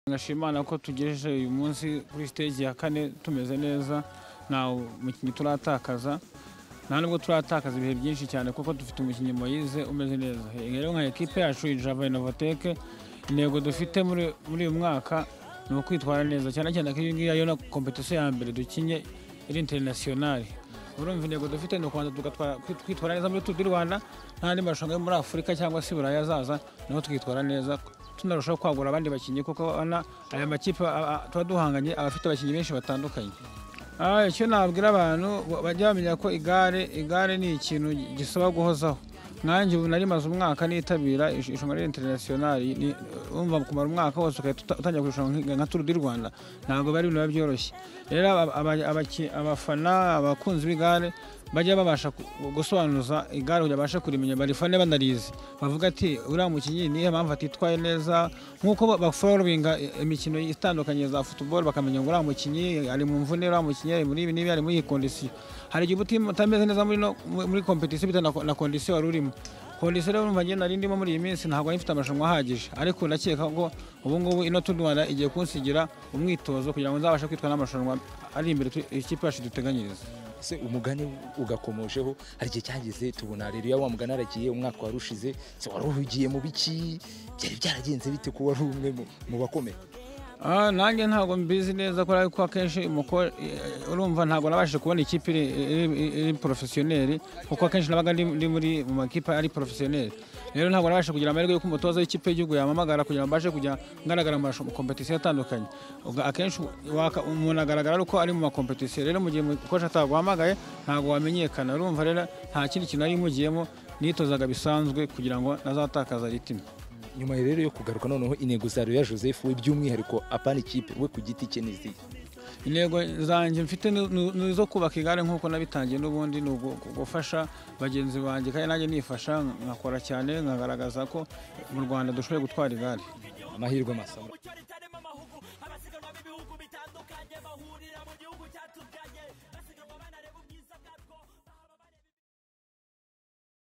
Ngashimana ko tugejeje uyu munsi kuri stage ya 4 tumeze neza nta umukinnyi turatakaza nta nubwo turatakaza ibihe byinshi cyane kuko dufite umukinnyi Moise umeze neza. Rero nka equipe yacu Java Innovatec intego dufite muri uyu mwaka ni ukwitwara neza cyane cyane ko iyi ngiyi yo na competition ya mbere dukinye iri international. Urumva intego dufite no kwanda twitwara neza muri Tour du Rwanda n'andi marushanwa yo muri Afurika cyangwa se Buraya yazaza naho twitwara neza tunarushaho kwagura abandi bakinnyi kuko aya makipe twaduhanganye abafite abakinnyi benshi batandukanye. Icyo nabwira abantu bajya bamenya ko igare ni ikintu gisaba guhozaho. Nanjye ubu nari maze umwaka nitabira irushanwa international umva kumara umwaka wose utangiye kurushanwa nka Tour du Rwanda ntabwo bari ibintu byoroshye. Rero abafana abakunzi b'igare bajya babasha gusobanuza igare kugira babashe kurimenya barifane banarizi bavuga ati uriya mukinnyi niyo mpamvu atitwaye neza nk'uko bafollowinga imikino itandukanye za football bakamenya ngo uriya mukinnyi ari mu mvune uriya mukinnyi ari muri ibi n'ibi ari muri iyi condition. Hari igihe utameze neza muri competition bita na condition wari urimo. Condition rero umva nari ndimo muri iyi minsi ntabwo nifite amarushanwa ahagije ariko ndakeka ko ubu ngubu ino Tour du Rwanda igiye kunsigira umwitozo kugira ngo nzabashe kwitwa n'amarushanwa ari imbere ikipe yacu duteganyiriza. Se umugani ugakomojeho hari igihe cyageze tubona rero ya wa mugani aragiye umwaka warushize se waruhugiye mu biki byari byaragenze bite ko wari umwe mu bakomeye? Nanjye ntabwo mbizi neza ko ariko akenshi urumva ntabwo nabashije kubona ikipe iri professionnel kuko akenshi nabaga ndi muri mu makipe ari professionnel. Rero ntabwo nabashije kugira amahirwe yo kumutoza w'ikipe y'igihugu yamamagara kugira ngo mbashe kujya ngaragara mu competition atandukanye. Akenshi umuntu agaragara uko ari mu competition. Rero mu gihe coach ataguhamagaye ntabwo wamenyekana. Urumva rero nta kindi kintu ari mugiyemo nitozaga bisanzwe kugira ngo nazatakaza ritime. Nyuma rero yo kugaruka noneho intego za ya Joseph we by'umwihariko apana ikipe we ku giti cye nizi. Intego zanjye mfite nizo kubaka igare nk'uko nabitangiye n'ubundi ni gufasha bagenzi banjye kandi nanjye nifasha nkakora cyane nkagaragaza ko mu Rwanda dushoboye gutwara igare. Amahirwe masomo.